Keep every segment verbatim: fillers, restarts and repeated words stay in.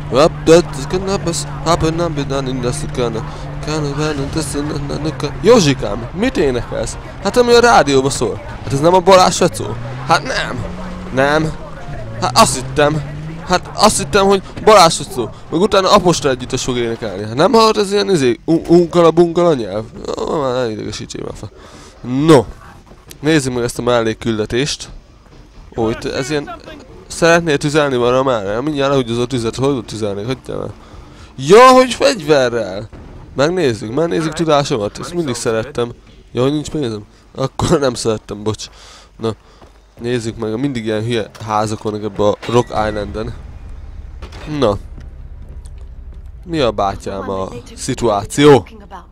Up that is gonna bus, happen not be done in the second. Józsikám, mit énekelsz? Hát ami a rádióba szól. Hát ez nem a Balázs Fecó? Hát nem. Nem. Hát azt hittem. Hát azt hittem, hogy Balázs Fecó. Meg utána Apostel együttes fog énekelni. Hát nem hallott ez ilyen izé? Unkala-bunkala nyelv? Ó, már ne idegesítsél már fel. No. Nézzük meg ezt a mellékküldetést. Ó, itt ez ilyen... Szeretnél tüzelni arra már? Mindjárt lehúgyozó tüzet, hogy tüzelnék? Hagyjál már. Ja, hogy fegyverrel! Megnézzük, megnézzük tudásomat, ezt mindig szerettem. Ja, hogy nincs pénzem? Akkor nem szerettem, bocs. Na, nézzük meg, mindig ilyen hülye házak vannak ebben a Rock Islanden. Na. Mi a bátyám a szituáció?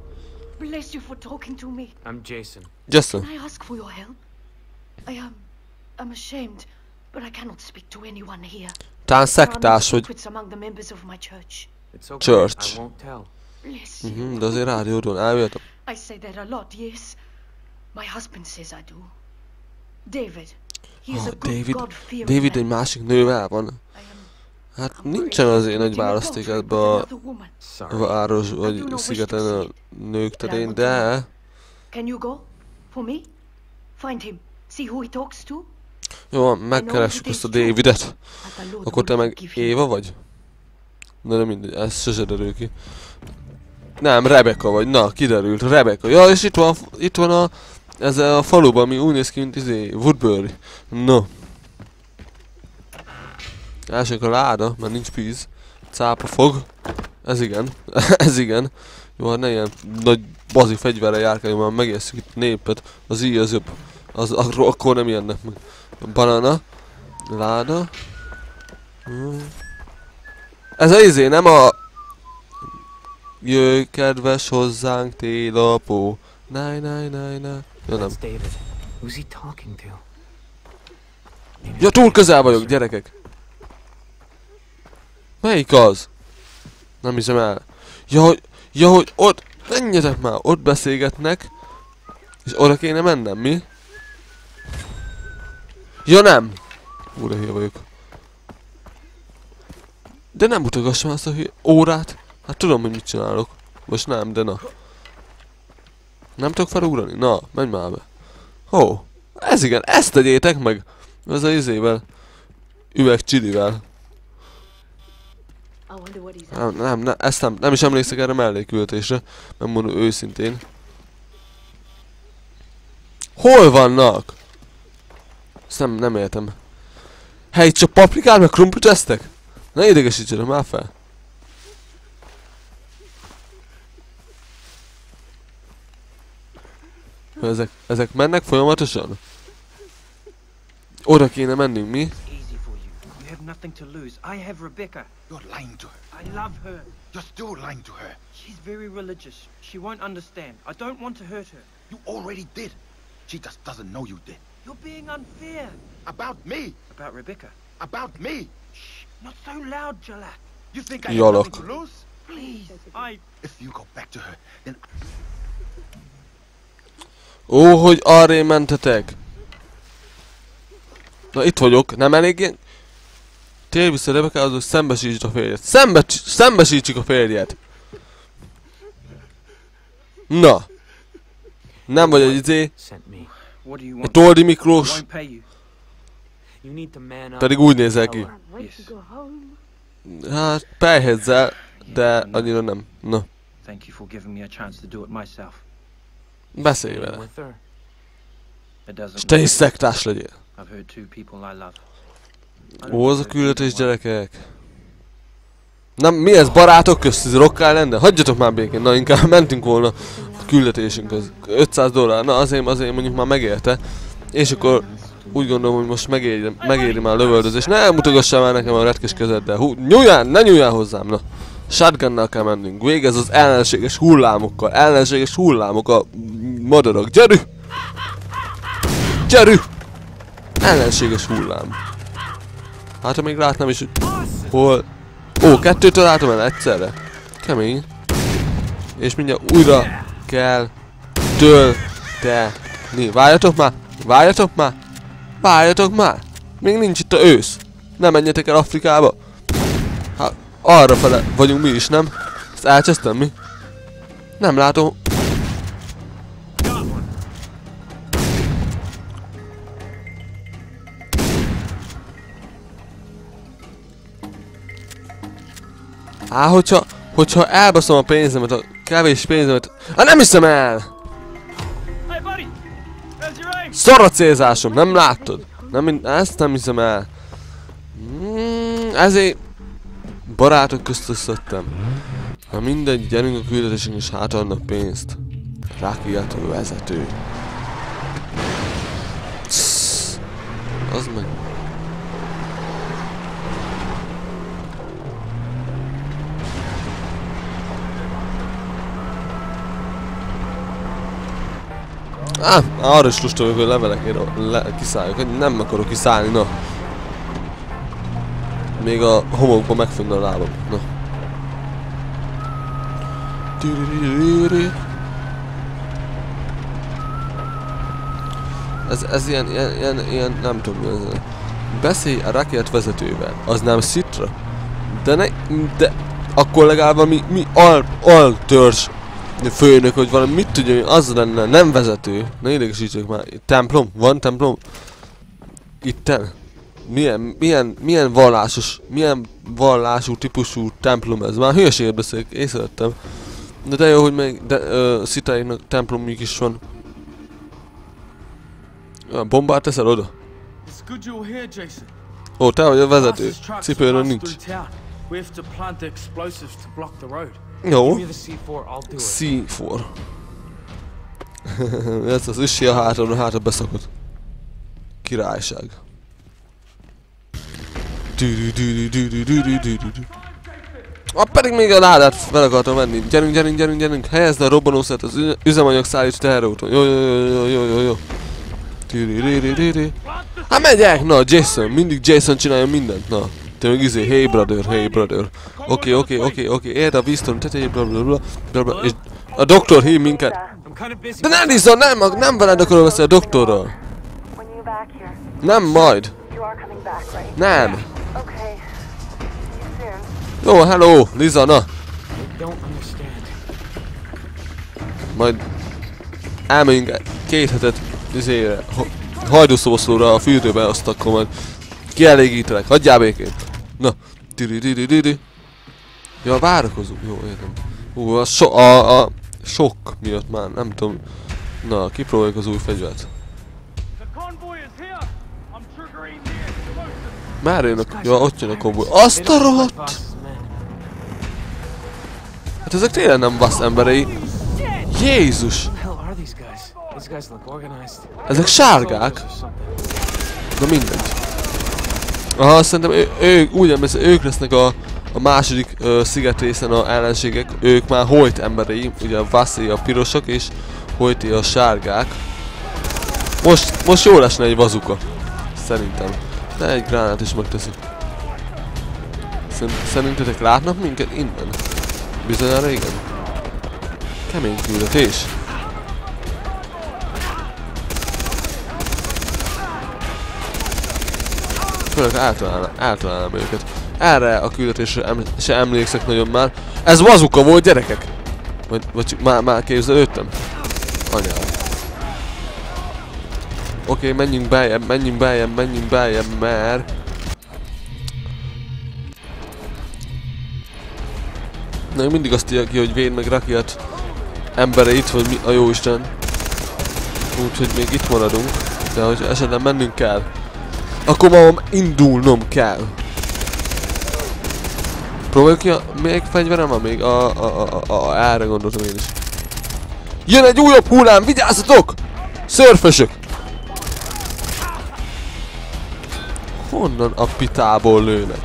I'm Jason. Jason. Can I ask for your help? I am... I'm ashamed, but I cannot speak to anyone here. Talán szektás, hogy... It's okay. Church. I won't tell. Mhm, de azért rádiódon eljöttem. I say that a lot, yes. My husband says I do. David. He is Oh, a good David, God-fearing David egy man. másik nővel van. I am Hát nincsen azért nagy választék ebbe a Sorry. város vagy szigeten a nők terén, de... Can you go? For me? Find him. See who he talks to? Jó, megkeressük ezt a Davidet. Akkor te meg Éva vagy? Na de mindegy, ez sose derül ki. Nem, Rebecca vagy. Na, kiderült. Rebecca. Ja, és itt van, itt van a... Ez a faluban, ami úgy néz ki, mint izé, Woodbury. No. Elsők a láda, mert nincs víz. Cápa fog. Ez igen. Ez igen. Jó, hát ne ilyen nagy bazi fegyverrel járkáljunk, már megészünk itt népet. Az így az jobb. Az, akkor nem ilyennek meg. Banana. Láda. Hmm. Ez a izé, nem a... Jöjj kedves hozzánk télapó. Náj, náj, náj, náj. Ja nem. That's David. Who's he talking to? Ja, túl közel vagyok, gyerekek. Melyik az? Nem hiszem el. Ja, hogy... Ja, hogy ott... Menjetek már, ott beszélgetnek. És oda kéne mennem, mi? Ja nem! Úr, hülye vagyok. De nem mutogassam azt a hülye órát. Hát tudom, hogy mit csinálok. Most nem, de na. Nem tudok felugrani? Na, menj már be. Hó, ez igen, ezt tegyétek meg! Ez a izével. Üveg csilivel. Nem, nem, nem, ezt nem, nem is emlékszek erre mellékültésre. Megmondom őszintén. Hol vannak? Ezt nem, nem értem. Hey, csak paprikát meg krumplit esztek? Ne idegesítsenek már fel. Ezek, ezek mennek folyamatosan? Oda kéne mennünk, mi? Easy for you. You have nothing to lose. I have Rebecca. You're lying to her. I love her. You're still lying to her. She's very religious. She won't understand. I don't want to hurt her. You already did. She just doesn't know you did. You're being unfair. About me. About Rebecca. About me. Shh. Not so loud, Jalak. You think I have Yolok. nothing to lose? Please. I... If you go back to her, then... Ó, hogy arré mentetek. Na itt vagyok, nem elég ilyen... Térj vissza Rebecca, szembesítsd a férjet. Szembe, szembesítsük a férjet. Na. Nem vagy egy izé. What do you Egy want? Toldi I Miklós. won't pay you. You need to man up. Pedig úgy nézel ki. Yes. Hát, pejhezzel, de annyira nem. Na. Thank you for giving me a chance to do it myself. Beszélj vele. With her. It doesn't És te is matter. szektás legyél. I've heard two people I love. I don't Ó, az a deserve küldetés, either one. gyerekek. Nem, mi ez barátok közt, ez Rock Island? Hagyjatok már békén, na inkább mentünk volna a küldetésünkhöz. ötszáz dollár, na azért, azért mondjuk már megérte. És akkor úgy gondolom, hogy most megéri, megéri már a lövöldözés. Ne mutogassál már nekem a retkes kezeddel. Hú, nyúljál, ne nyúljál hozzám, na. Shotgunnal kell mennünk. Végez az ellenséges hullámokkal. Ellenséges hullámok a madarak. Gyerű! Gyerű! Ellenséges hullám. Hát ha még látnám is, hogy hol... Ó, kettőt találtam el egyszerre. Kemény. És mindjárt újra kell tölteni. Várjatok már! Várjatok már! Várjatok már! Még nincs itt a ősz. Ne menjetek el Afrikába. Hát, arra fele vagyunk mi is, nem? Ezt elcsesztem mi? Nem látom. Á, hogyha, hogyha elbaszom a pénzemet, a kevés pénzemet... Á, nem hiszem el! Szar a célzásom, nem láttad? Nem, ezt nem hiszem el. Mm, ezért... Barátok közt összettem. Na mindegy, gyerünk a küldetésünk és hátadnak pénzt. Rákiáltó vezető. Css, az meg... Á, arra is lusta vagyok, hogy levelekért le, kiszálljak. Nem akarok kiszállni, na. Még a homokban megfogna a lábam, na. Ez, ez ilyen, ilyen, ilyen, ilyen, nem tudom mi ez. Beszélj a rakétát vezetővel, az nem Citra? De ne, de akkor legalább valami, mi al, altörzs főnök, hogy valami, mit tudja, az lenne, nem vezető. Ne idegesítsék már. Templom? Van templom? Itten? Milyen, milyen, milyen vallásos, milyen vallású típusú templom ez? Már hülyeséget beszélek, észrevettem. De de jó, hogy még Citraiknak templomjuk is van. Bombát teszel oda? Ó, te vagy a vezető. Cipőről nincs. Jó. C négy. Ez az üssi a hátra, a hátra beszakott. Királyság. Ah, pedig még a ládát fel akartam venni. Gyerünk, gyerünk, gyerünk, gyerünk. Helyezd a robbanószert az üzemanyag szállító teherauton. Jó, jó, jó, jó, jó, jó, jó. Hát megyek! Na, Jason. Mindig Jason csinálja mindent. Na. Te meg izé, hey brother, hey brother. Oké, oké, oké, oké. Érd a Winston tetejé, blablabla. És a doktor hív minket. De nem Lisa, nem, nem veled akarok beszélni a doktorral. Nem majd. Nem. Jó, hello, Liza, na. Majd elmegyünk két hetet izére, hajdúszoboszlóra a fürdőbe, azt akkor majd kielégítelek, hagyjál békén. Na, tiri-tiri-tiri. Ja, várakozunk, jó, értem. Hú, a, so a, a sok miatt már, nem tudom. Na, kipróbáljuk az új fegyvert. Már jönnek, ja, ott jön a konvoj. Azt a rohadt! Hát ezek tényleg nem bassz emberei. Jézus! Ezek sárgák? Na mindegy. Aha, szerintem ő, ők, úgy emlékszem, ők lesznek a, a második ö, szigetrészen a ellenségek. Ők már Hoyt emberei, ugye a Vasszi a pirosok és Hoyti a sárgák. Most, most jól esne egy bazuka. Szerintem. De egy gránát is megteszik. Szerintetek látnak minket innen? Bizonyára igen. Kemény küldetés. Főleg általán, általán őket. Erre a küldetésre em se emlékszek nagyon már. Ez bazuka volt, gyerekek! Vagy, vagy csak már, már képzelődtem? Anyám. Oké, okay, menjünk beljebb, menjünk beljebb, menjünk beljebb, mert... Na, mindig azt írja ki, hogy véd meg rakiat embereit, vagy mi a jóisten. Úgyhogy még itt maradunk. De hogy esetleg mennünk kell, akkor ma indulnom kell. Próbáljuk ki a... Még fegyverem van még? A... a... a... a... a... erre gondoltam én is. Jön egy újabb hullám, vigyázzatok! Szörfösök! Honnan a pitából lőnek?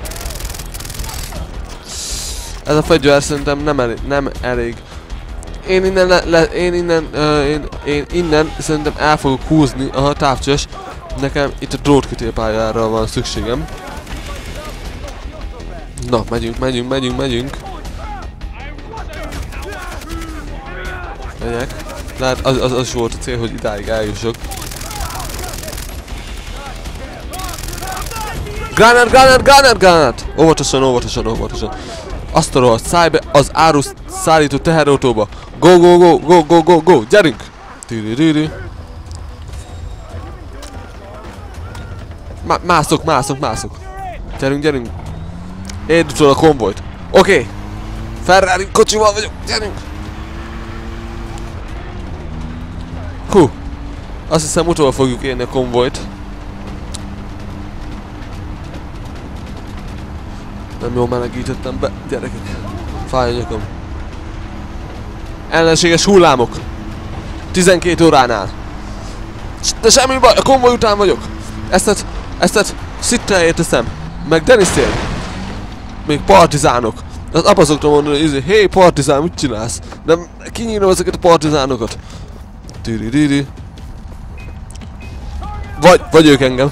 Ez a fegyver szerintem nem elég, nem elég. Én innen le, le én innen, uh, én, én innen szerintem el fogok húzni a távcsös. Nekem itt a drótkötélpályára van szükségem. Na, megyünk, megyünk, megyünk, megyünk. Megyek. Lehet, az, az, az volt a cél, hogy idáig eljussak. Granát, granát, granát, granát! Óvatosan, óvatosan, óvatosan. Azt a rohadt, szállj be az árus szállító teherautóba. Go, go, go, go, go, go, go, gyerünk! Tűrűrűrű. Má mászok, mászok, mászok. Gyerünk, gyerünk. Érd a konvojt. Oké. Okay. Ferrari kocsival vagyok, gyerünk! Hú. Azt hiszem utolva fogjuk érni a konvojt. Nem jól melegítettem be, gyerekek. Fáj a nyakam. Ellenséges hullámok. tizenkét óránál. De semmi baj, a konvoj után vagyok. Ezt, ezt, Szittel teszem. Meg Deniszél. Még partizánok. Az apa szoktam mondani, hogy hé, partizán, mit csinálsz? De kinyírom ezeket a partizánokat. Tűrűrűrű. Vagy, vagy ők engem.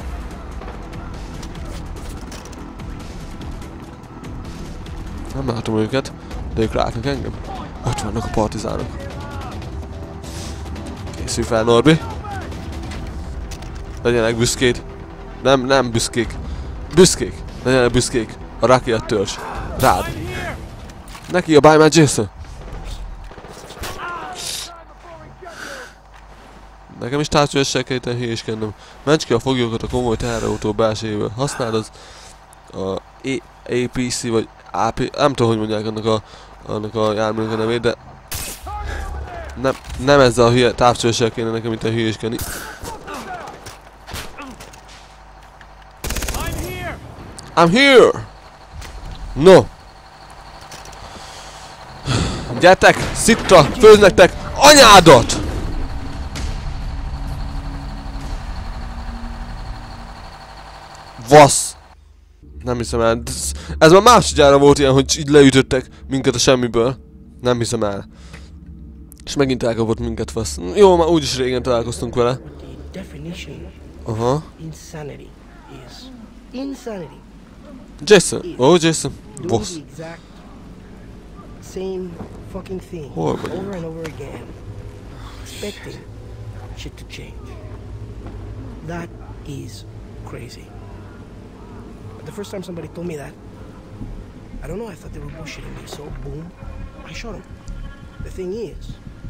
Nem látom őket, de ők látnak engem. Ott vannak a partizánok. Készülj fel, Norbi. Legyenek büszkék. Nem, nem büszkék. Büszkék. Legyenek büszkék. A rakéta törzs. Rád. Neki a báj már Jason. Nekem is tárcsőssel kell itten hülyéskednem. Mencs ki a foglyokat a komoly teherautó belsejéből. Használd az a á pé cé vagy á pé, nem tudom, hogy mondják annak a, annak a járműnek a nevét, de nem, nem ezzel a hülye távcsőssel kéne nekem itt a hülyéskedni. I'm here! No! Gyertek! Szitra! Főz nektek! Anyádat! Vasz! Nem hiszem el. Ez már másodjára volt ilyen, hogy így leütöttek minket a semmiből. Nem hiszem el. És megint elkapott minket, fasz. Jó, már úgyis régen találkoztunk vele. Aha. Jason. Oh, Jason. Boss. Hol vagyunk? That is crazy. But the first time somebody told me that, I don't know, I thought they were bullshitting me, so boom, I shot him. The thing is,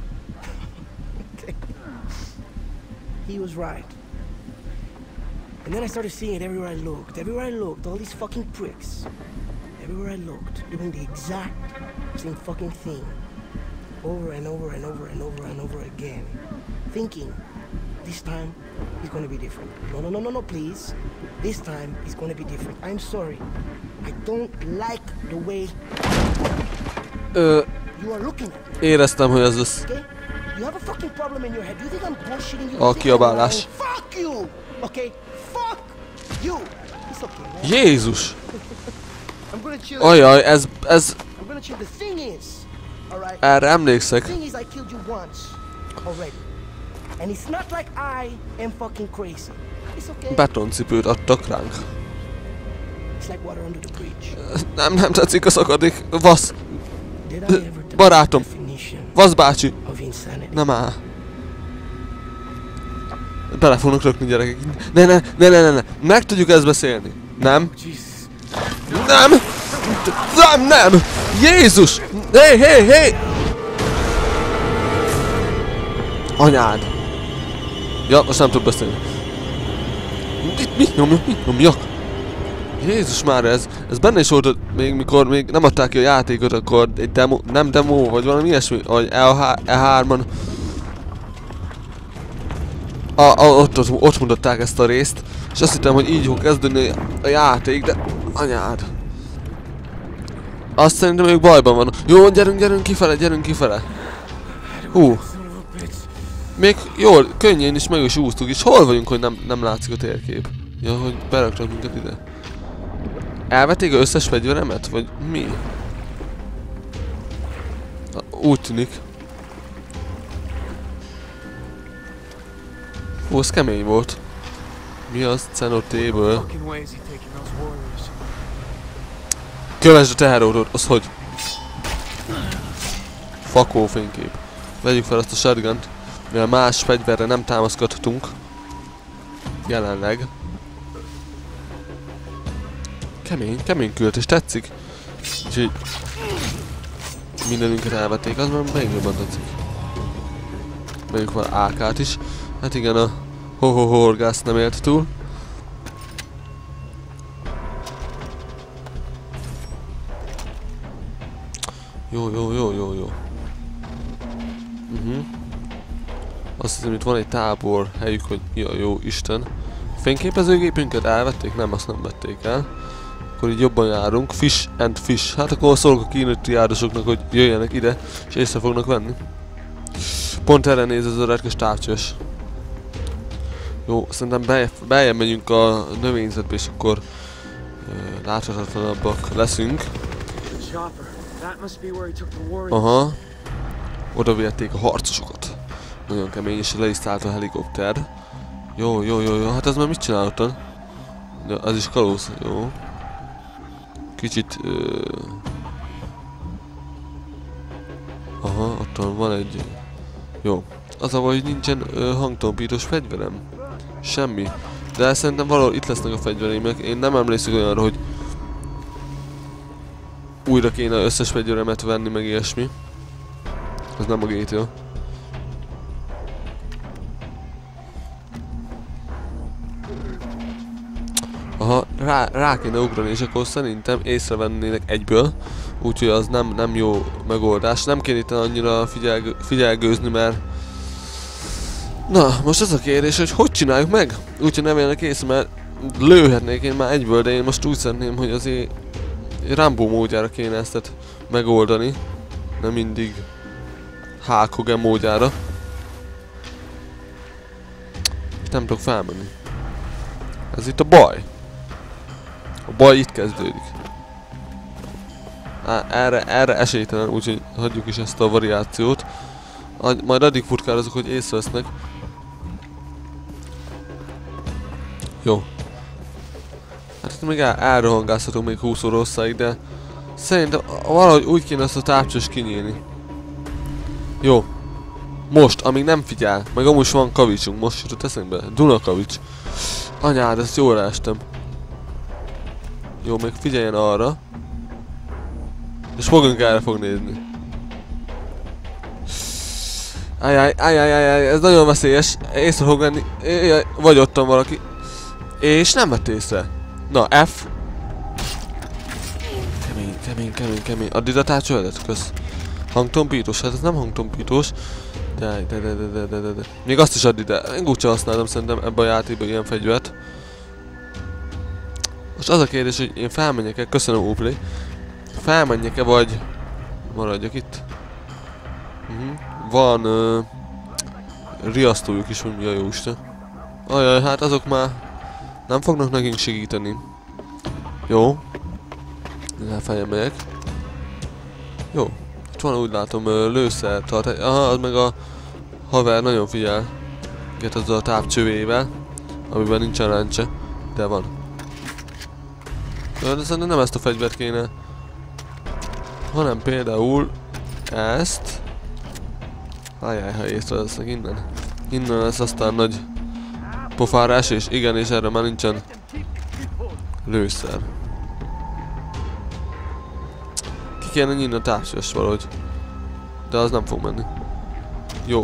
he was right. And then I started seeing it everywhere I looked. Everywhere I looked, all these fucking pricks. Everywhere I looked, doing the exact same fucking thing. Over and over and over and over and over again. Thinking, this time, he's gonna be different. No, no, no, no, no, please. This time, he's gonna be different. I'm sorry. I don't like the way Ö, you are looking at me. Éreztem, hogy ez lesz. Okay? You have a fucking problem in your head. You think I'm bullshitting you? A kiabálás. Fuck you! Okay? Fuck you! It's okay, man. Jézus! I'm gonna chill. Ajaj, ez, ez... I'm gonna chill. The thing is, alright? Erre emlékszek. The thing is, I killed you once already. And it's not like I am fucking crazy. It's okay. Betoncipőt adtak ránk. It's like water under the bridge. Nem, nem tetszik a szakadék. Vasz. Did I ever tell Barátom. the definition Vasz bácsi. of insanity? Nem áll. Bele fognak rökni, gyerekek. Ne, ne, ne, ne, ne, ne. Meg tudjuk ezt beszélni. Nem? Nem! Nem, nem! Jézus! Hé, hé, hé! Anyád! Ja, most nem tud beszélni. Mit, mit nyomjak? Mit nyomjak? Jézus már, ez, ez benne is volt, még mikor még nem adták ki a játékot, akkor egy demo, nem demo, vagy valami ilyesmi, vagy E hárman. A, a, ott, ott, ott mutatták ezt a részt, és azt hittem, hogy így fog kezdeni a játék, de anyád. Azt szerintem ők bajban van. Jó, gyerünk, gyerünk kifele, gyerünk kifele. Hú. Még jól, könnyén is meg is úsztuk, és hol vagyunk, hogy nem, nem látszik a térkép? Ja, hogy beraktak minket ide. Elvették az összes fegyveremet? Vagy mi? Úgy tűnik. Ó, ez kemény volt. Mi az? Cenotéből. Kövesd a teherautót, az hogy? Fakó fénykép. Vegyük fel azt a shotgunt, mivel más fegyverre nem támaszkodhatunk. Jelenleg. kemény, kemény küldetés, tetszik. Úgyhogy mindenünket elvették, az már még jobban tetszik. Melyik van á kát is. Hát igen, a ho-ho-horgász nem élt túl. Jó, jó, jó, jó, jó. Uh-huh. Azt hiszem, itt van egy tábor helyük, hogy ja, jó Isten. Fényképezőgépünket elvették? Nem, azt nem vették el. Akkor így jobban járunk. Fish and fish. Hát akkor szólok a kínai triádosoknak, hogy jöjjenek ide, és észre fognak venni. Pont erre néz az öregkes távcsős. Jó, szerintem beljebb megyünk a növényzetbe, és akkor uh, láthatatlanabbak leszünk. Aha. Oda vihették a harcosokat. Nagyon kemény, és le is szállt a helikopter. Jó, jó, jó, jó. Hát ez már mit csinál ottan? Ja, az is kalóz. Jó. Kicsit... Uh... Aha, ottan van egy... Jó. Az a baj, hogy nincsen uh, hangtompítós fegyverem. Semmi. De szerintem valahol itt lesznek a fegyvereimek. Én nem emlékszem olyanra, hogy újra kéne összes fegyveremet venni, meg ilyesmi. Ez nem a gé té á. Aha, rá, rá kéne ugrani, és akkor szerintem észrevennének egyből. Úgyhogy az nem, nem jó megoldás. Nem kéne itt annyira figyelgő, figyelgőzni, mert... Na, most az a kérdés, hogy hogy csináljuk meg? Úgyhogy nem jönnek észre, mert lőhetnék én már egyből, de én most úgy szeretném, hogy azért Rambo módjára kéne ezt megoldani. Nem mindig Hulk Hogan módjára. És nem tudok felmenni. Ez itt a baj. A baj itt kezdődik. Á, erre, erre esélytelen, úgyhogy hagyjuk is ezt a variációt. Majd addig furkálozok, hogy észrevesznek. Jó. Hát itt még el, elrohangázhatunk még húsz óra hosszáig, de szerintem valahogy úgy kéne ezt a távcsős kinyílni. Jó. Most, amíg nem figyel, meg amúgy is van kavicsunk, most jutott eszembe. Dunakavics. Anyád, ezt jól estem. Jó, még figyeljen arra. És fogunk erre fog nézni. Ajjaj, ajjaj, ajjaj, ez nagyon veszélyes. Észre fog lenni. Ajjaj, vagy ottan valaki. És nem vett észre. Na, F. Kemény, kemény, kemény, kemény. Add ide a tárcsövedet, kösz. Hangtompítós, hát ez nem hangtompítós. De, de, de, de, de, de, de. Még azt is add ide. Én úgyse használom szerintem ebben a játékban ilyen fegyvert. Most az a kérdés, hogy én felmenjek-e, köszönöm Uplay. Felmenjek-e, vagy maradjak itt? Uh-huh. Van uh, riasztójuk is, hogy mi a jóisten. Ajaj, hát azok már nem fognak nekünk segíteni. Jó. Lefeljem megyek. Jó. Itt van, úgy látom, uh, lőszer tart. Aha, az meg a haver nagyon figyel. Get azzal a távcsövével, amiben nincsen ráncse, de van. De szerintem nem ezt a fegyvert kéne, hanem például ezt. Ajjaj, ha észrevesznek innen. Innen lesz aztán nagy pofárás, és igen, és erre már nincsen lőszer. Ki kéne nyílni a távcsöves valahogy. De az nem fog menni. Jó.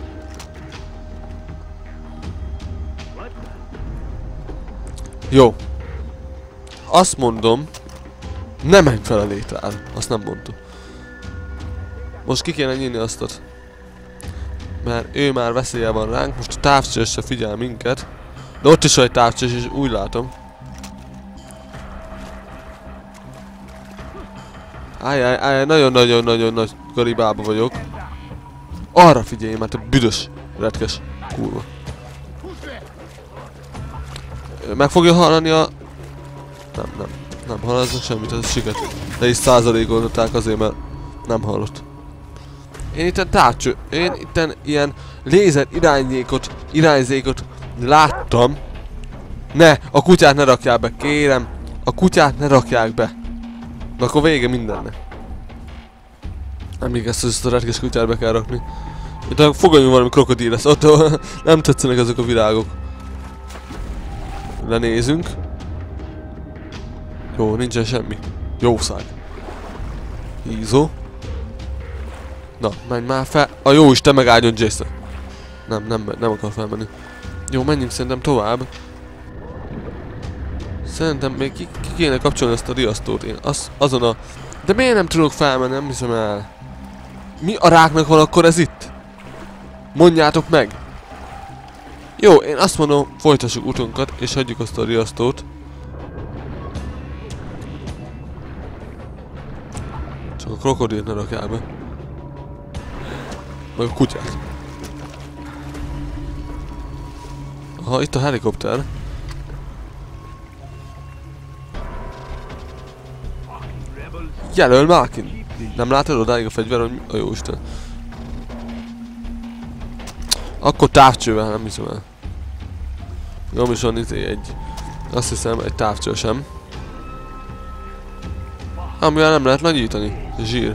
Jó. Azt mondom, nem menj fel a létrán. Azt nem mondtuk. Most ki kéne nyílni aztat. Mert ő már veszélye van ránk. Most a távcsöves se figyel minket. De ott is van egy távcsöves, és úgy látom. Ájjáj, ájjáj, nagyon-nagyon-nagyon nagy karibába vagyok. Arra figyelj, mert te büdös, retkes kurva. Meg fogja hallani a... Nem, nem, nem hallaznak semmit, ez siket. De is százalékoltatták azért, mert nem hallott. Én itten távcső, én itten ilyen lézer irányzékot, irányzékot láttam. Ne, a kutyát ne rakják be, kérem. A kutyát ne rakják be. Na akkor vége mindennek. Nem még ezt az a retkes kutyát be kell rakni. Itt fogadjunk valami krokodil lesz, ott nem tetszenek ezek a virágok. Lenézünk. Jó, nincsen semmi. Jószág. Hízó. Na, menj már fel. A jó Isten megáldjon Jason. Nem, nem, nem akar felmenni. Jó, menjünk szerintem tovább. Szerintem még ki, ki kéne kapcsolni ezt a riasztót. Én az, azon a... De miért nem tudok felmenni? Nem hiszem el. Mi a ráknak van akkor ez itt? Mondjátok meg! Jó, én azt mondom, folytassuk utunkat, és hagyjuk azt a riasztót. Csak a krokodilt ne rakjál be. Vagy a kutyát. Aha, itt a helikopter. Jelöl már ki! Nem látod odáig a fegyver, hogy a jóisten. Akkor távcsővel, nem hiszem el. Jó, is van itt egy... Azt hiszem, egy távcső sem. Amivel nem lehet nagyítani. Zsír.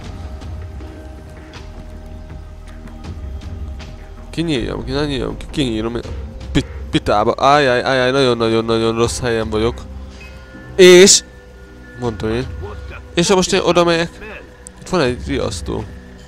Kinyíljam, ki ne nyíljam, ki kinyírom. Pit, pitába. Ájjáj, ájjáj, nagyon-nagyon-nagyon rossz helyen vagyok. És... Mondtam én. És ha most én oda megyek... Itt van egy riasztó.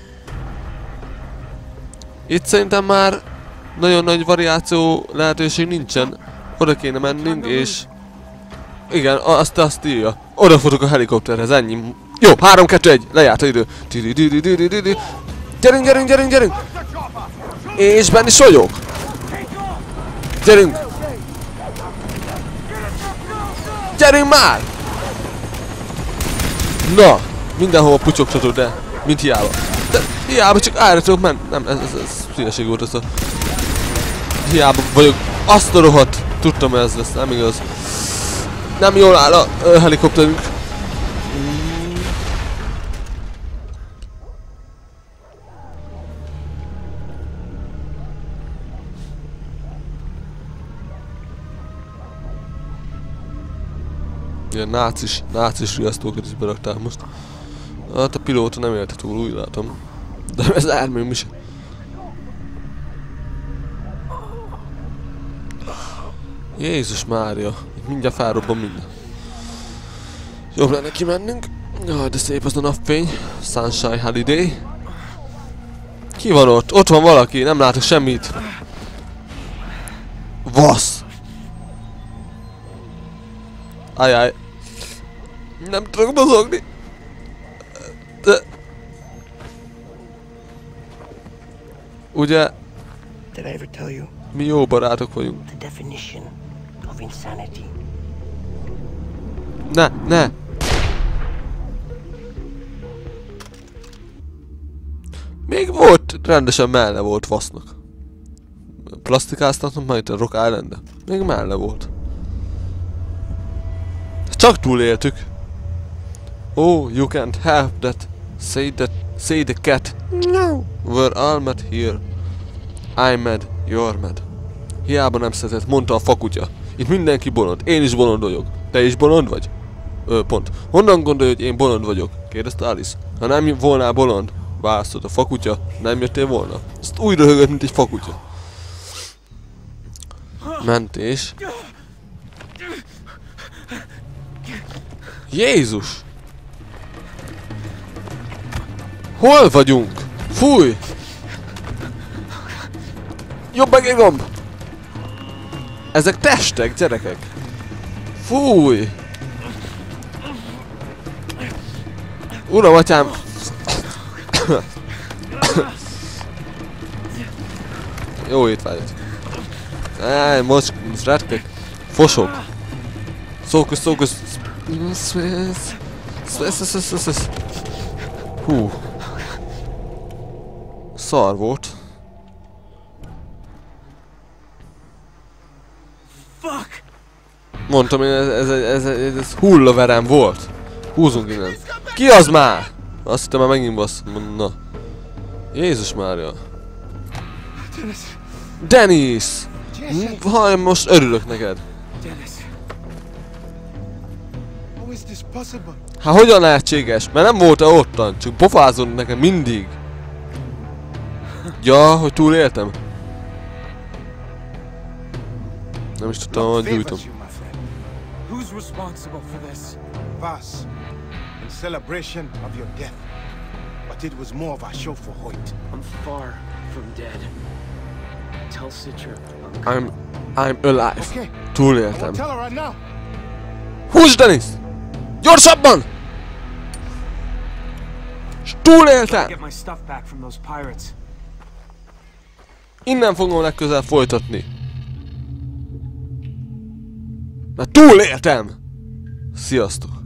Itt szerintem már nagyon nagy variáció lehetőség nincsen. Oda kéne mennünk és... Igen, azt azt írja. Oda futok a helikopterhez, ennyi. Jó, három kettő egy, lejárt a idő. Gyerünk, gyerünk, gyerünk, gyerünk! És benne is vagyok! Gyerünk! Gyerünk már! Na! Mindenhol putyogtatod, de mint hiába. De hiába csak állra tudok menni. Nem, ez, ez, ez hülyeség volt ez a... Hiába vagyok. Azt a rohadt! Tudtam, ez lesz, nem igaz. Nem jól áll a uh, helikopterünk. Mm. Ilyen nácis, nácis riasztókat is berakták most. Hát a pilóta nem élte túl, úgy látom. De ez ármém is. Jézus Mária, mindjárt felrobban minden. Jobb lenne kimennünk. Jaj, de szép az a napfény. Sunshine Holiday. Ki van ott? Ott van valaki, nem látok semmit. Vasz! Ajaj. Nem tudok mozogni. De... Ugye... Did I ever tell you? Mi jó barátok vagyunk. The definition of insanity. Ne, ne! Még volt, rendesen melle volt fasznak. Plastikáztatnom majd a Rock Island-de. Még melle volt. Csak túléltük. Oh, you can't help that. Say that, say the cat. No. We're all mad here. I'm mad, you're mad. Hiába nem szeretett, mondta a fakutya. Itt mindenki bolond. Én is bolond vagyok. Te is bolond vagy? Ö, pont. Honnan gondolod, hogy én bolond vagyok? Kérdezte Alice. Ha nem volnál bolond, választott a fakutya, nem jöttél volna. Ezt úgy röhögött, mint egy fakutya. Mentés. Jézus! Hol vagyunk? Fúj! Jobb meg egy gomb! Ezek testek, gyerekek! Fúj! Uram, atyám! Jó étvágyat! Áj, most retkek! Fosok! Szókusz, szókusz! Hú! Szar volt. Fuck! Mondtam én, ez, ez, ez, ez, ez hullaverem volt. Húzunk innen. Ki az már? Azt hittem már megint basz. Na. Jézus Mária. Dennis! Haj, most örülök neked. Hát hogyan lehetséges? Mert nem volt-e ottan, csak pofázod nekem mindig. Ja, hogy túléltem. Nem is tudtam, hogy gyújtom. Whose who's responsible for this? Vas, in celebration of your death. But it was more of a show for Hoyt. I'm far from dead. Tell Citra I'm... I'm alive. Okay. Túléltem. Tell her right now. Húzd, Dennis! Gyorsabban! S túléltem! Get my stuff back from those pirates. Innen fogom legközelebb folytatni. Mert túléltem! Sziasztok!